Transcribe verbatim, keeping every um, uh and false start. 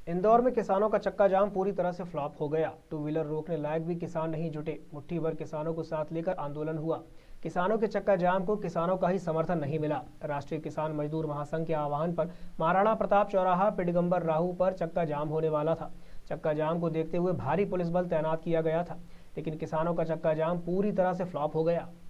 इंदौर में किसानों का चक्का जाम पूरी तरह से फ्लॉप हो गया। टू व्हीलर रोकने लायक भी किसान नहीं जुटे। मुट्ठी भर किसानों को साथ लेकर आंदोलन हुआ। किसानों के चक्का जाम को किसानों का ही समर्थन नहीं मिला। राष्ट्रीय किसान मजदूर महासंघ के आह्वान पर महाराणा प्रताप चौराहा पिडगंबर राहू पर चक्का जाम होने वाला था। चक्का जाम को देखते हुए भारी पुलिस बल तैनात किया गया था, लेकिन किसानों का चक्का जाम पूरी तरह से फ्लॉप हो गया।